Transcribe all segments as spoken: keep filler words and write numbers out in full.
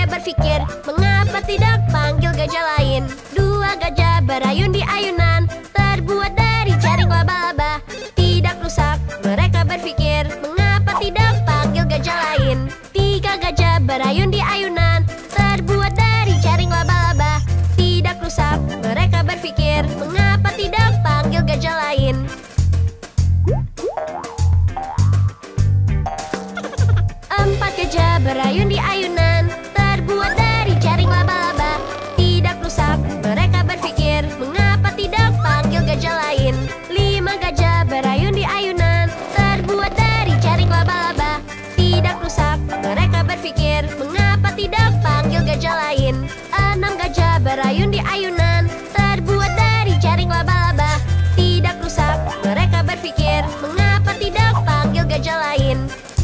berpikir, mengapa tidak panggil gajah lain? Dua gajah berayun di ayunan, terbuat dari jaring laba-laba. Tidak rusak, mereka berpikir, mengapa tidak panggil gajah lain? Tiga gajah berayun di ayunan, terbuat dari jaring laba-laba. Tidak rusak, mereka berpikir, mengapa tidak panggil gajah lain? Empat gajah berayun di ayunan, terbuat dari jaring laba-laba. Tidak rusak, mereka berpikir, mengapa tidak panggil gajah lain? Lima gajah berayun di ayunan, terbuat dari jaring laba-laba. Tidak rusak, mereka berpikir, mengapa tidak panggil gajah lain? Enam gajah berayun di ayunan, terbuat dari jaring laba-laba. Tidak rusak, mereka berpikir, mengapa tidak panggil gajah lain?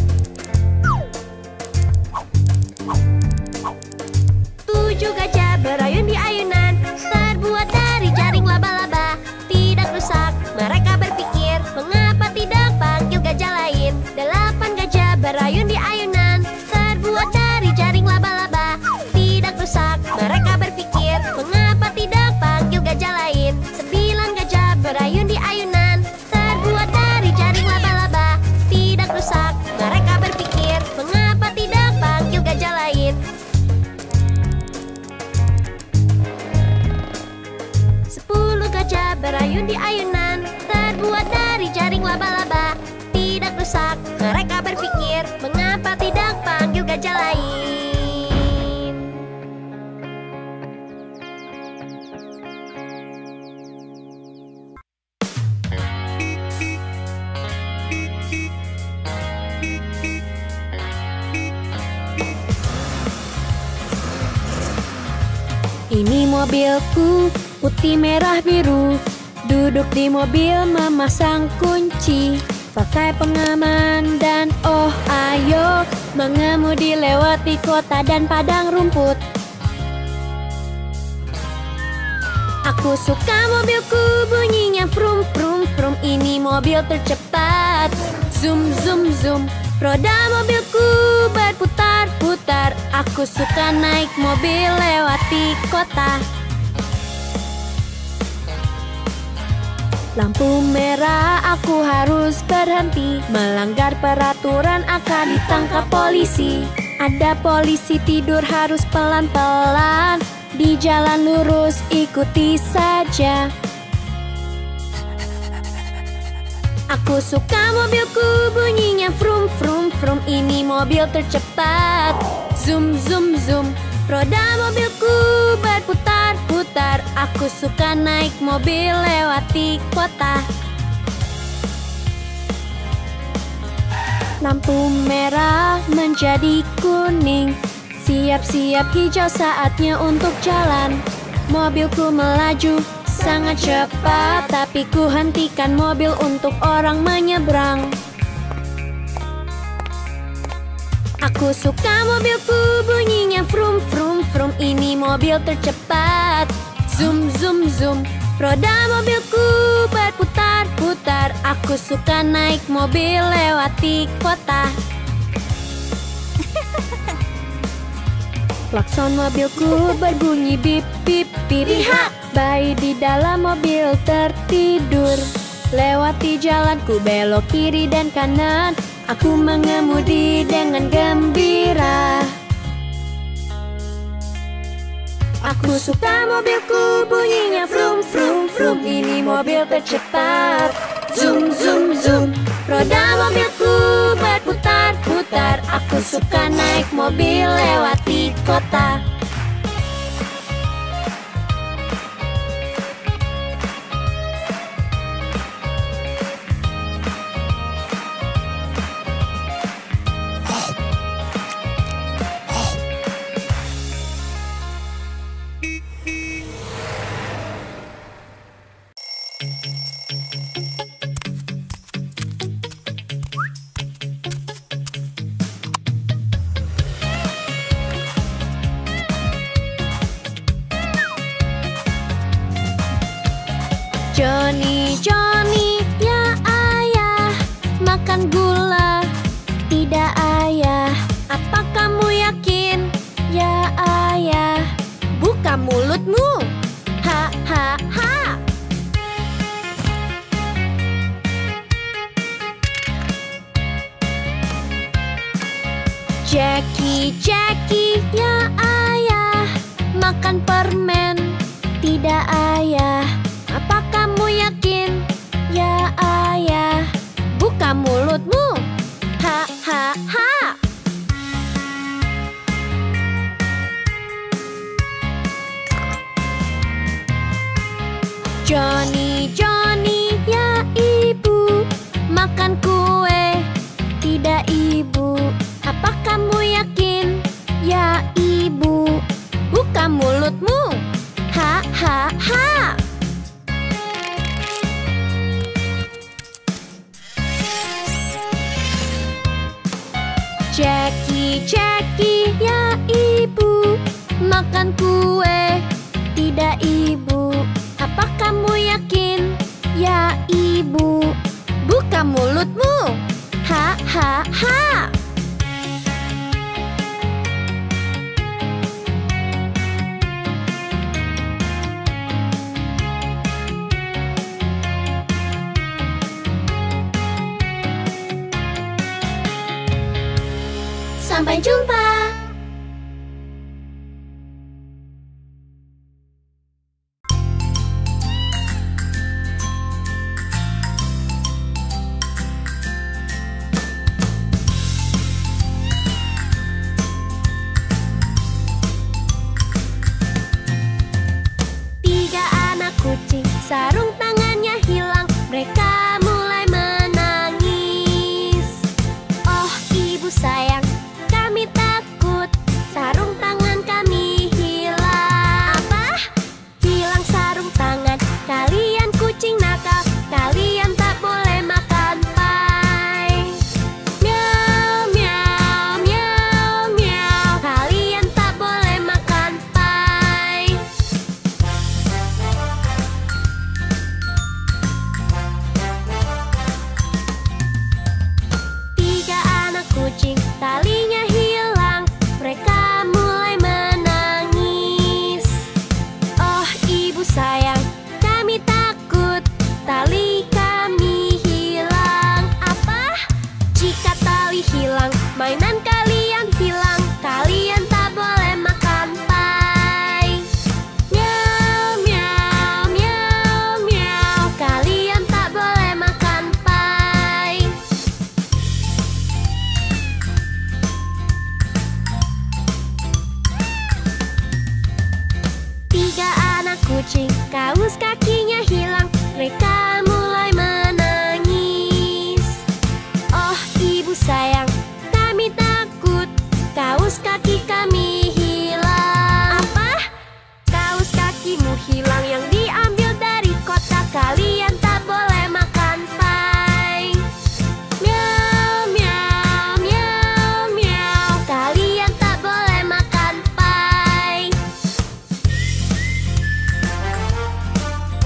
Tujuh gajah berayun di ayunan, terbuat dari jaring laba-laba. Tidak rusak, mereka berpikir, mengapa tidak panggil gajah lain? Delapan gajah berayun di ayunan, terbuat dari jaring laba-laba. Tidak rusak, mereka berpikir, mengapa tidak panggil gajah lain? Sembilan gajah berayun di ayunan, terbuat dari jaring laba-laba. Tidak rusak, mereka berpikir, mengapa tidak panggil gajah lain? Sepuluh gajah berayun di ayunan, terbuat dari jaring laba-laba. Tidak rusak, mereka berpikir, mengapa tidak panggil gajah lain? Ini mobilku, putih merah biru. Duduk di mobil memasang kunci, pakai pengaman dan oh ayo mengemudi lewati kota dan padang rumput. Aku suka mobilku, bunyinya frum frum frum. Ini mobil tercepat, zoom zoom zoom. Roda mobilku berputar-putar. Aku suka naik mobil lewati kota. Lampu merah, aku harus berhenti. Melanggar peraturan akan ditangkap polisi. Ada polisi tidur, harus pelan-pelan. Di jalan lurus, ikuti saja. Aku suka mobilku, bunyinya frum frum frum. Ini mobil tercepat, zoom zoom zoom. Roda mobilku berputar-putar. Aku suka naik mobil lewati kota. Lampu merah menjadi kuning. Siap-siap hijau, saatnya untuk jalan. Mobilku melaju sangat cepat, tapi ku hentikan mobil untuk orang menyeberang. Aku suka mobilku, bunyinya frum frum frum. Ini mobil tercepat, zoom zoom zoom. Roda mobilku berputar-putar. Aku suka naik mobil lewati kota. Klakson mobilku berbunyi bip bip bip. Lihat, bayi di dalam mobil tertidur. Lewati jalanku, belok kiri dan kanan. Aku mengemudi dengan gembira. Aku suka mobilku, bunyinya frum frum frum. Ini mobil tercepat, zoom zoom zoom. Roda mobilku berputar-putar. Aku suka naik mobil lewati kota. mulutmu. Ha ha ha. Jackie, Jackie, ya ayah, makan permen. Tidak ayah, apa kamu yakin? Ya ayah, buka mulutmu. Ha ha ha. Johnny, Johnny, ya ibu, makan kue. Tidak ibu, apa kamu yakin? Ya ibu, buka mulutmu. Ha ha ha. Jackie, Jackie, ya ibu, makan kue. Tidak ibu, apa kamu yakin? Ya ibu, buka mulutmu. Ha ha ha. Sampai jumpa. Tiga anak kucing, sarung tangannya hilang. Mereka mulai menangis. Oh ibu sayang, kami takut sarung tangan kami hilang. Apa? Hilang sarung tangan. Kalian kucing nakal, kalian tak boleh makan pai. Miau, miau, miau, miau. Kalian tak boleh makan pai. Tiga anak kucing, talinya hilang. Mereka mulai menangis. Oh ibu sayang, kami takut tali kami hilang. Apa? Jika tali hilang, mainan kalian hilang. Kalian tak boleh makan pai. Miau, miau, miau, miau. Kalian tak boleh makan pai. Tiga anak kucing, kaus kakinya hilang. Mereka mulai menangis. Oh ibu sayang, kami takut kaus kaki kami hilang. Apa? Kaus kakimu hilang yang diambil dari kotak. Kalian tak boleh makan pai. Miau, miau, miau, miau. Kalian tak boleh makan pai.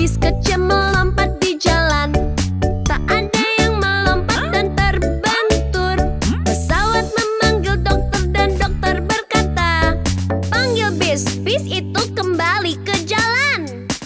Bis kecil melompat di jalan. Tak ada yang melompat dan terbentur. Pesawat memanggil dokter dan dokter berkata, panggil bis, bis itu kembali ke jalan.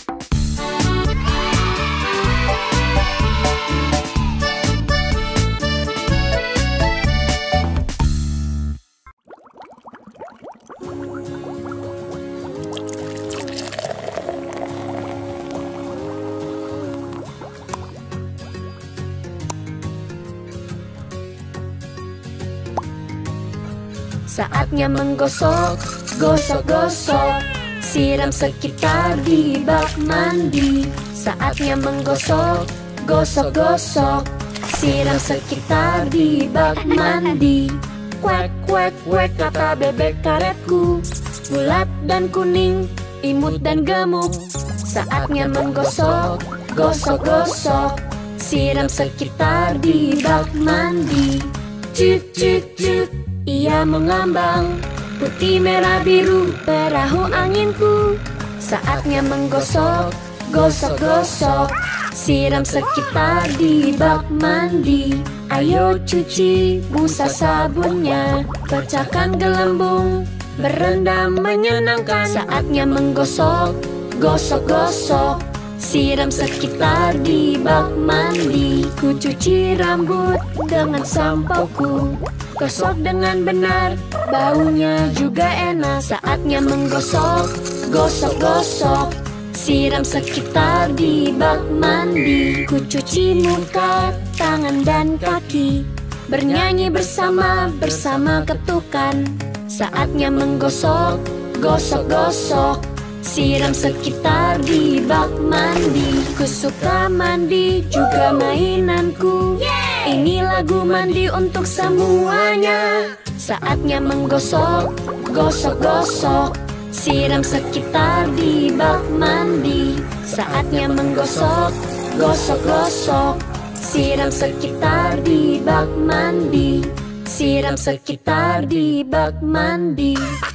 Saatnya menggosok, gosok-gosok, siram sekitar di bak mandi. Saatnya menggosok, gosok-gosok, siram sekitar di bak mandi. Kuek, kuek, kuek, kata bebek karetku, bulat dan kuning, imut dan gemuk. Saatnya menggosok, gosok-gosok, siram sekitar di bak mandi. Cuk, cuk, cuk, ia mengambang, putih merah biru perahu anginku. Saatnya menggosok, gosok-gosok, siram sekitar di bak mandi. Ayo cuci busa sabunnya, pecahkan gelembung, berendam menyenangkan. Saatnya menggosok, gosok-gosok, siram sekitar di bak mandi. Ku cuci rambut dengan sampoku, gosok dengan benar, baunya juga enak. Saatnya menggosok, gosok-gosok, siram sekitar di bak mandi. Ku cuci muka, tangan dan kaki, bernyanyi bersama, bersama ketukan. Saatnya menggosok, gosok-gosok, siram sekitar di bak mandi. Ku suka mandi, juga mainanku. Ini lagu mandi untuk semuanya. Saatnya menggosok, gosok-gosok, siram sekitar di bak mandi. Saatnya menggosok, gosok-gosok, siram sekitar di bak mandi. Siram sekitar di bak mandi.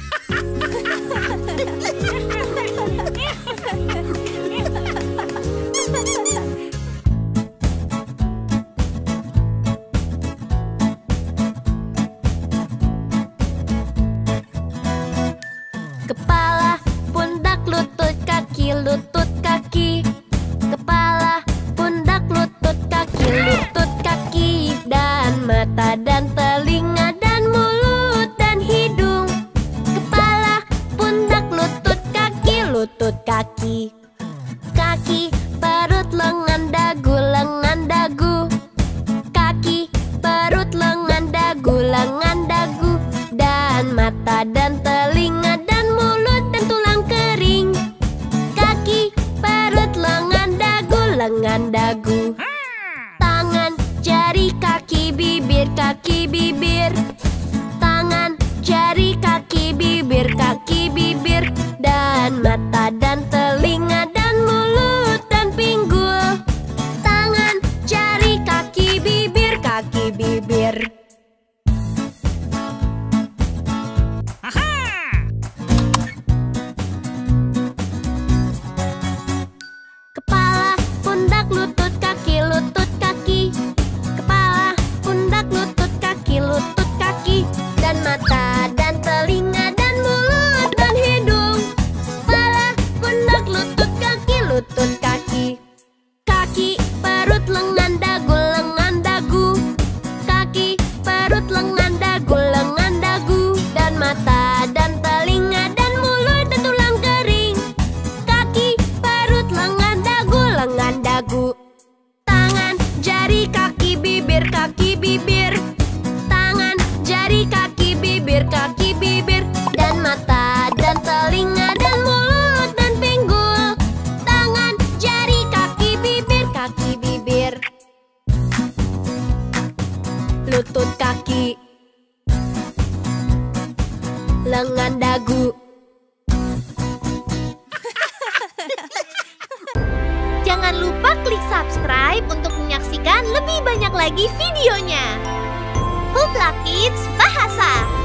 Kepala, pundak, lutut, kaki, lutut, kaki. Kepala, pundak, lutut, kaki, lutut, kaki. Dan mata dan telinga dan mulut dan hidung. Kepala, pundak, lutut, kaki, lutut, kaki. Kaki, perut, lengan, dagu, lengan, dagu. Kaki, perut, lengan, dagu, lengan, dagu. Dan mata dan telinga dan mulut dan tulang kering. Kaki, perut, lengan, dagu, lengan, dagu. Tangan, jari, kaki, bibir, kaki, bibir. Tangan, jari, kaki, bibir, kaki, bibir. Dan mata dan telinga dan mulut dan pinggul. Tangan, jari, kaki, bibir, kaki, bibir. Kepala, pundak, lutut, kaki, lutut, kaki. Kepala, pundak, lutut, kaki, lutut, kaki. Dan mata dan telinga dan mulut dan hidung. Kepala, pundak, lutut, kaki, lutut, kaki. Kaki, perut, lengan, dagu, lengan, dagu. Kaki, perut, lengan, dagu, lengan, dagu. Dan mata dan telinga dan mulut dan tulang kering. Kaki, perut, lengan, dagu, lengan, dagu. Tangan, jari, kaki, bibir, kaki, bibir. Tangan, jari, kaki, bibir, kaki, bibir. Dan mata dan telinga dan mulut dan pinggul. Tangan, jari, kaki, bibir, kaki, bibir. Lutut, kaki, lengan, dagu. Jangan lupa klik subscribe untuk menyaksikan lebih banyak lagi videonya. Hoopla Kids Bahasa.